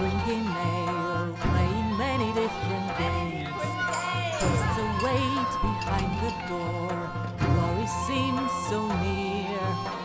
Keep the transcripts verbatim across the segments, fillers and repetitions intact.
drinking ale, playing many different games. Just a wait behind the door, glory seems so near.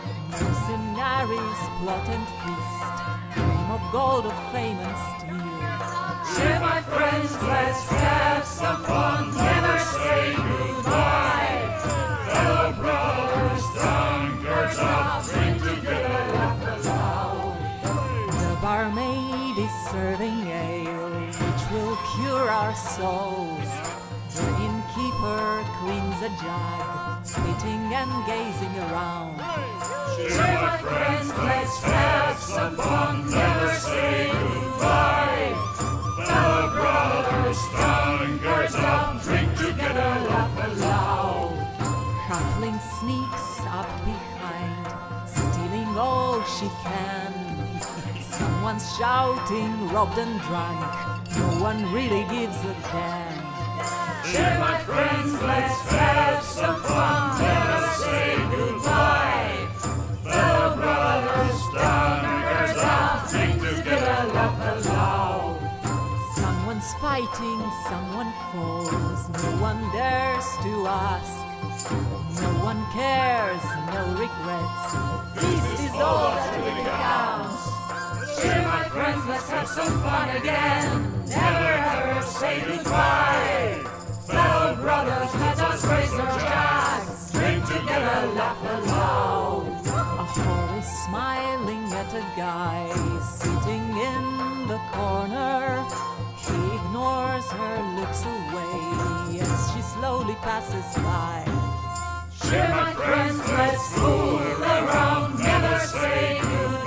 Mercenaries plot and feast, dream of gold, of fame and steel. Cheer, my friends, let's have some fun, never say goodbye. Fellow brothers, Tankards up, drink together, laugh aloud. The barmaid is serving ale, which will cure our souls. The innkeeper cleans a jug, spitting and gazing around. Cheer, my friends, let's have some fun, never say goodbye. Fellow brothers, Tankards up, drink together, laugh aloud. Halfling sneaks up behind, stealing all she can. Someone's shouting, robbed and drunk, no one really gives a damn. Cheer, my friends, let's have some fun, never say goodbye. Fellow brothers, Tankards up, drink together, laugh aloud. Someone's fighting, someone falls, no one dares to ask. No one cares, no regrets, this is all that really counts. Cheer, my friends, let's have some fun again, never ever say goodbye. Fellow brothers, let us raise our glass, drink together, laugh aloud. A whore is smiling at a guy sitting in the corner. He ignores her, looks away as she slowly passes by. Cheer, my friends, let's fool around, never say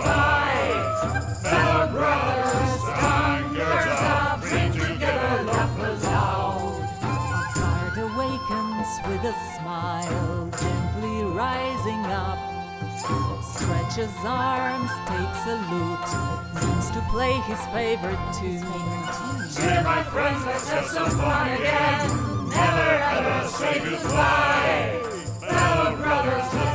goodbye. Fellow brothers, Tankards up, drink together, laugh aloud. A guard awakens with a smile, gently rising up. Stretches arms, takes a lute, means to play his favorite tune. Cheer, my friends, let's have some fun again, never ever say goodbye. Fellow brothers,